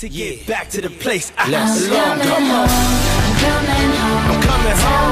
to get back to the place I Let's belong. I'm coming home. I'm coming home.